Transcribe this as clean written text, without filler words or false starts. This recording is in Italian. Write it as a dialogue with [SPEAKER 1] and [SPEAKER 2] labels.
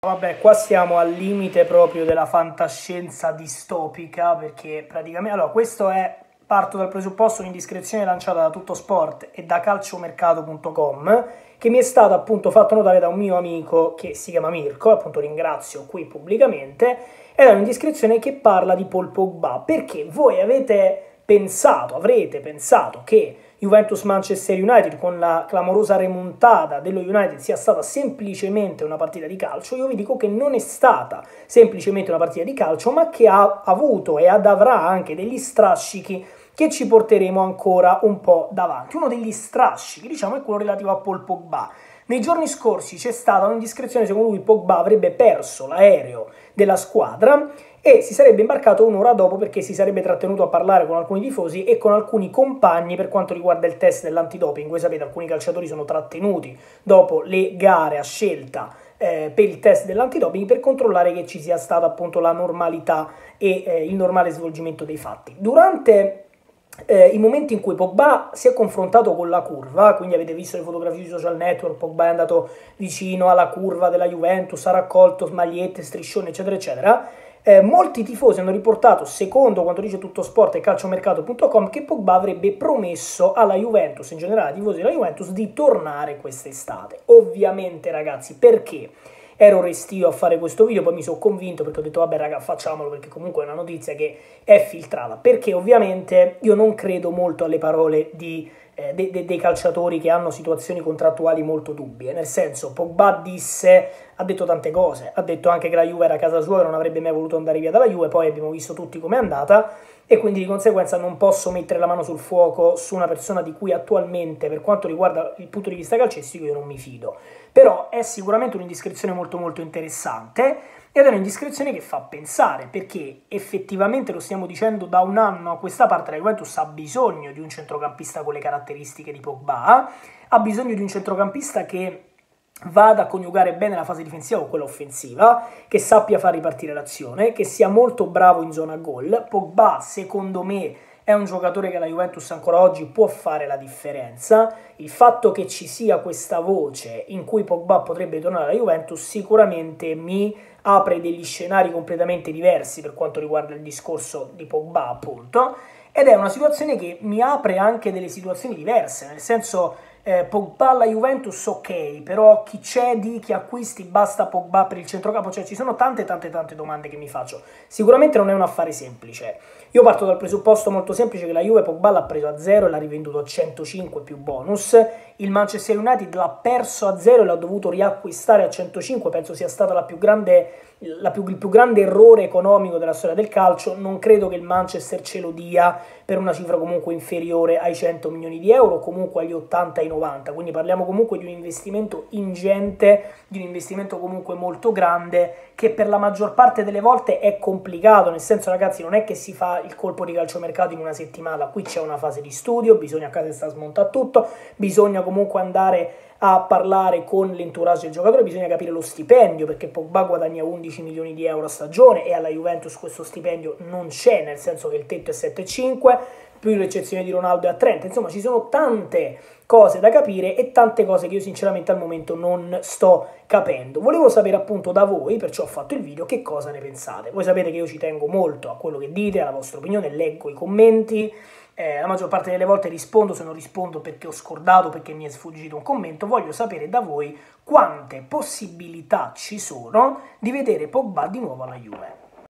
[SPEAKER 1] Vabbè, qua siamo al limite proprio della fantascienza distopica, perché praticamente... Allora, parto dal presupposto un'indiscrezione lanciata da Tuttosport e da calciomercato.com, che mi è stata appunto fatto notare da un mio amico che si chiama Mirko, appunto ringrazio qui pubblicamente, ed è un'indiscrezione che parla di Paul Pogba, perché voi avrete pensato che Juventus-Manchester United con la clamorosa remontata dello United sia stata semplicemente una partita di calcio. Io vi dico che non è stata semplicemente una partita di calcio, ma che ha avuto e avrà anche degli strascichi che ci porteremo ancora un po' davanti. Uno degli strascichi, diciamo, è quello relativo a Paul Pogba. Nei giorni scorsi c'è stata un'indiscrezione secondo cui Pogba avrebbe perso l'aereo della squadra e si sarebbe imbarcato un'ora dopo perché si sarebbe trattenuto a parlare con alcuni tifosi e con alcuni compagni per quanto riguarda il test dell'antidoping. Voi sapete, alcuni calciatori sono trattenuti dopo le gare a scelta per il test dell'antidoping per controllare che ci sia stata appunto la normalità e il normale svolgimento dei fatti. Durante i momenti in cui Pogba si è confrontato con la curva, quindi avete visto le fotografie sui social network, Pogba è andato vicino alla curva della Juventus, ha raccolto magliette, striscioni, eccetera, eccetera, molti tifosi hanno riportato, secondo quanto dice Tuttosport e calciomercato.com, che Pogba avrebbe promesso alla Juventus, in generale ai tifosi della Juventus, di tornare quest'estate. Ovviamente, ragazzi, perché ero restio a fare questo video, poi mi sono convinto perché ho detto vabbè raga, facciamolo, perché comunque è una notizia che è filtrata, perché ovviamente io non credo molto alle parole dei calciatori che hanno situazioni contrattuali molto dubbie, nel senso Pogba ha detto tante cose, ha detto anche che la Juve era casa sua, che non avrebbe mai voluto andare via dalla Juve, poi abbiamo visto tutti com'è andata e quindi di conseguenza non posso mettere la mano sul fuoco su una persona di cui attualmente, per quanto riguarda il punto di vista calcistico, io non mi fido. Però è sicuramente un'indiscrezione molto molto interessante ed è un'indiscrezione che fa pensare, perché effettivamente lo stiamo dicendo da un anno a questa parte, la Juventus ha bisogno di un centrocampista con le caratteristiche di Pogba, ha bisogno di un centrocampista che vada a coniugare bene la fase difensiva con quella offensiva, che sappia far ripartire l'azione, che sia molto bravo in zona gol. Pogba, secondo me, è un giocatore che la Juventus ancora oggi può fare la differenza. Il fatto che ci sia questa voce in cui Pogba potrebbe tornare alla Juventus sicuramente mi apre degli scenari completamente diversi per quanto riguarda il discorso di Pogba, appunto, ed è una situazione che mi apre anche delle situazioni diverse, nel senso Pogba alla Juventus ok, però chi cedi, chi acquisti, basta Pogba per il centrocampo, cioè ci sono tante domande che mi faccio. Sicuramente non è un affare semplice. Io parto dal presupposto molto semplice che la Juve Pogba l'ha preso a 0 e l'ha rivenduto a 105 più bonus, il Manchester United l'ha perso a 0 e l'ha dovuto riacquistare a 105, penso sia stata il più grande errore economico della storia del calcio. Non credo che il Manchester ce lo dia per una cifra comunque inferiore ai 100 milioni di euro, comunque agli 80 ai 90, quindi parliamo comunque di un investimento ingente, di un investimento comunque molto grande, che per la maggior parte delle volte è complicato, nel senso ragazzi non è che si fa il colpo di calciomercato in una settimana, qui c'è una fase di studio, bisogna a casa sta smontare tutto, bisogna comunque andare a parlare con l'entourage del giocatore, bisogna capire lo stipendio, perché Pogba guadagna 11 milioni di euro a stagione e alla Juventus questo stipendio non c'è, nel senso che il tetto è 7,5, più l'eccezione di Ronaldo è a 30, insomma ci sono tante cose da capire e tante cose che io sinceramente al momento non sto capendo. Volevo sapere appunto da voi, perciò ho fatto il video, che cosa ne pensate. Voi sapete che io ci tengo molto a quello che dite, alla vostra opinione, leggo i commenti, la maggior parte delle volte rispondo, se non rispondo perché ho scordato, perché mi è sfuggito un commento. Voglio sapere da voi quante possibilità ci sono di vedere Pogba di nuovo alla Juve.